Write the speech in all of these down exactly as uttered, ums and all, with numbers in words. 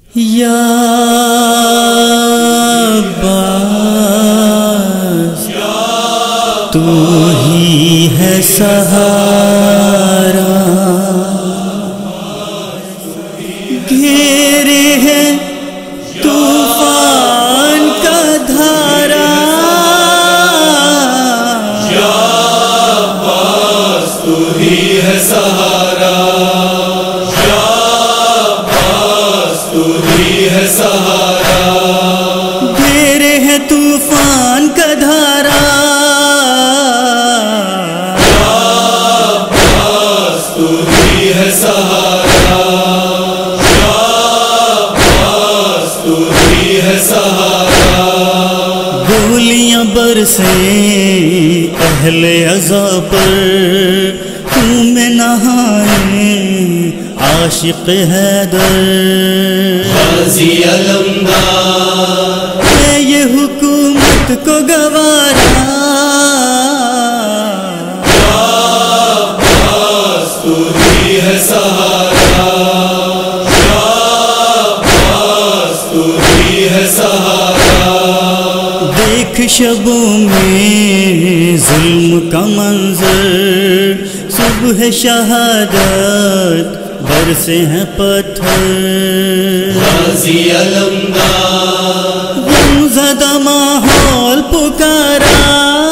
یا عباس تو ہی ہے سہارا، گھیرے ہے طوفان کا دھارا، یا عباس تو ہی ہے سہارا، یا عباس تو ہی ہے سہارا، گھیرے ہے طوفان کا دھارا، یا عباس تو ہی ہے سہارا، یا عباس تو ہی ہے سہارا، گولیاں برسیں اہل عزا پر، خون میں نہائیں عاشق حیدر، غازی علمدار ہے یہ حکومت کو گوارا، یا عباس تو ہی ہے سہارا، یا عباس تو ہی ہے سہارا، دیکھ شبوں میں ظلم کا منظر، صبح شہادت برسے ہیں پتھر، غازی علمدار غم زدہ ماحول پکارا،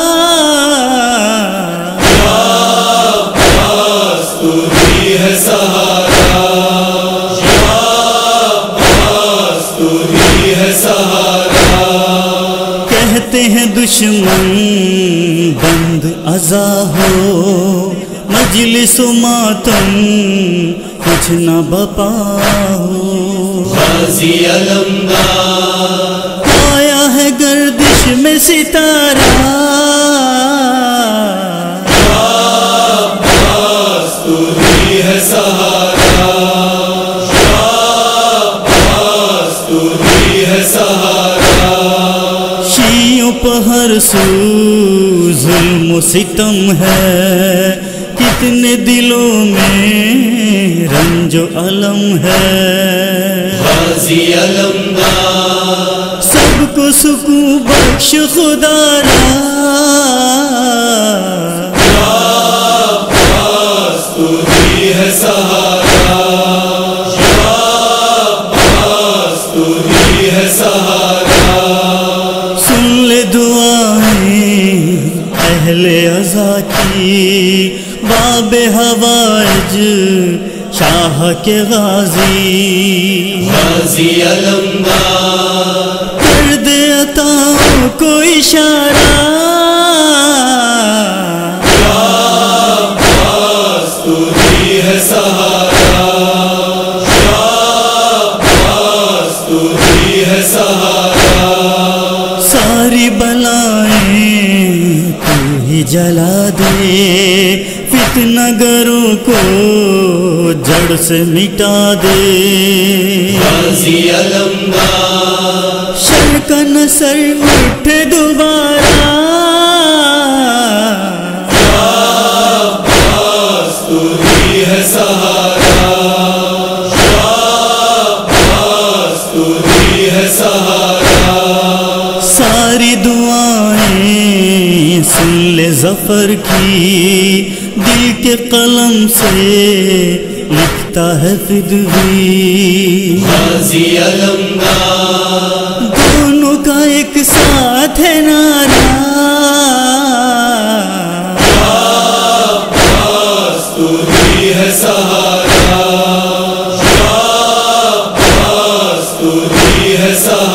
یا عباس تو ہی ہے سہارا، یا عباس تو ہی ہے سہارا، کہتے ہیں دشمن بند عزا ہو، مجلس و ماتم کچھ نہ بپا ہو، غازی علمدار آیا ہے گردش میں ستارہ، یا عباس تو ہی ہے سہارا، یا عباس تو ہی ہے سہارا، شیعوں پہ ہر سو ظلم و ستم ہے، کتنے دلوں میں رنج و الم ہے، غازی علمدار سب کو سکون بخش خدا را، یا عباس تو ہی ہے سہارا، یا عباس تو ہی ہے سہارا، سن لے دعائیں اہل عزا کی، باب حوائج شاہ کے غازی، غازی علمدار کر دے عطاؤں کو اشارہ، یا عباس تو ہی ہے سہارا، یا عباس تو ہی ہے سہارا، ساری بلائیں تو ہی جلا دے، فتنہ گروں کو جڑ سے مٹا دے، غازی علمدار شر کا نصر اٹھے دوبارہ، یا عباس تو ہی ہے سہارا، یا عباس تو ہی ہے سہارا، ساری دعائیں سن لے ظفر کی، دل کے قلم سے لکھتا ہے فدوی، غازی علمدار دونوں کا ایک ساتھ ہے نعرہ، یا عباس تو ہی ہے سہارا، یا عباس تو ہی ہے سہارا،